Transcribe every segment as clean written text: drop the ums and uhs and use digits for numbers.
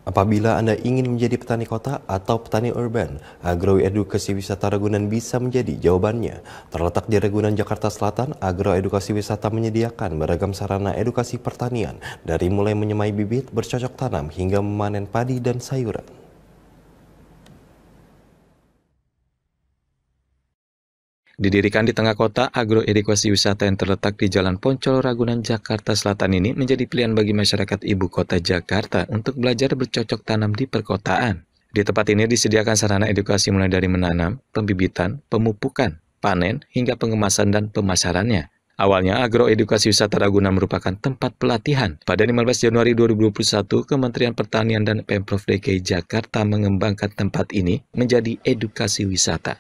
Apabila Anda ingin menjadi petani kota atau petani urban, agroedukasi wisata Ragunan bisa menjadi jawabannya. Terletak di Ragunan, Jakarta Selatan, agroedukasi wisata menyediakan beragam sarana edukasi pertanian, dari mulai menyemai bibit, bercocok tanam, hingga memanen padi dan sayuran. Didirikan di tengah kota, agroedukasi wisata yang terletak di Jalan Poncol, Ragunan, Jakarta Selatan ini menjadi pilihan bagi masyarakat ibu kota Jakarta untuk belajar bercocok tanam di perkotaan. Di tempat ini disediakan sarana edukasi mulai dari menanam, pembibitan, pemupukan, panen, hingga pengemasan dan pemasarannya. Awalnya, agroedukasi wisata Ragunan merupakan tempat pelatihan. Pada 15 Januari 2021, Kementerian Pertanian dan Pemprov DKI Jakarta mengembangkan tempat ini menjadi edukasi wisata.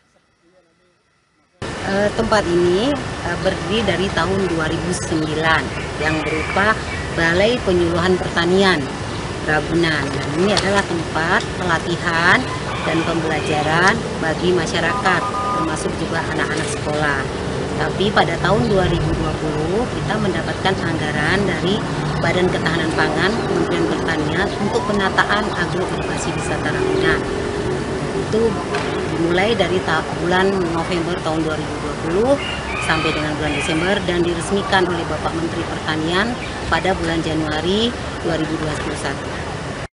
Tempat ini berdiri dari tahun 2009 yang berupa Balai Penyuluhan Pertanian Ragunan. Dan ini adalah tempat pelatihan dan pembelajaran bagi masyarakat, termasuk juga anak-anak sekolah. Tapi pada tahun 2020 kita mendapatkan anggaran dari Badan Ketahanan Pangan Kementerian Pertanian untuk penataan agroedukasi wisata Ragunan. Itu dimulai dari bulan November tahun 2020 sampai dengan bulan Desember dan diresmikan oleh Bapak Menteri Pertanian pada bulan Januari 2021.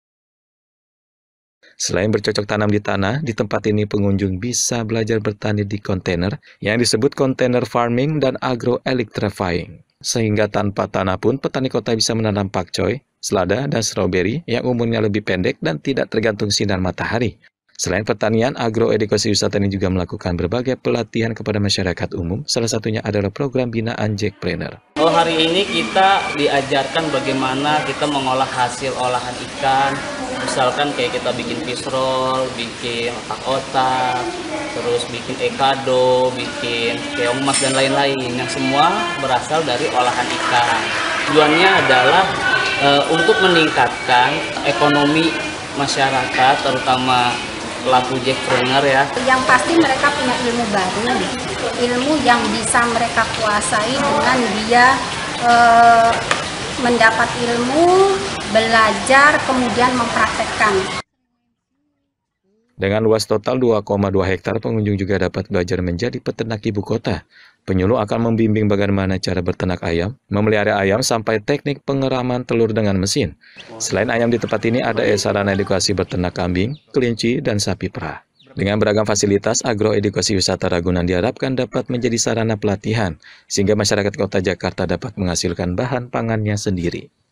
Selain bercocok tanam di tanah, di tempat ini pengunjung bisa belajar bertani di kontainer yang disebut container farming dan agroelectrifying. Sehingga tanpa tanah pun petani kota bisa menanam pakcoy, selada, dan stroberi yang umurnya lebih pendek dan tidak tergantung sinar matahari. Selain pertanian, agroedukasi wisata ini juga melakukan berbagai pelatihan kepada masyarakat umum, salah satunya adalah program binaan Jackpreneur. Hari ini kita diajarkan bagaimana kita mengolah hasil olahan ikan, misalkan kayak kita bikin fish roll, bikin otak-otak, terus bikin ekado, bikin keong emas dan lain-lain, yang semua berasal dari olahan ikan. Tujuannya adalah untuk meningkatkan ekonomi masyarakat, terutama pelaku Jackpreneur ya. Yang pasti mereka punya ilmu baru, ilmu yang bisa mereka kuasai dengan dia mendapat ilmu, belajar, kemudian mempraktekkan. Dengan luas total 2,2 hektar, pengunjung juga dapat belajar menjadi peternak ibu kota. Penyuluh akan membimbing bagaimana cara berternak ayam, memelihara ayam, sampai teknik pengeraman telur dengan mesin. Selain ayam, di tempat ini ada sarana edukasi berternak kambing, kelinci, dan sapi perah. Dengan beragam fasilitas, agroedukasi wisata Ragunan diharapkan dapat menjadi sarana pelatihan, sehingga masyarakat kota Jakarta dapat menghasilkan bahan pangannya sendiri.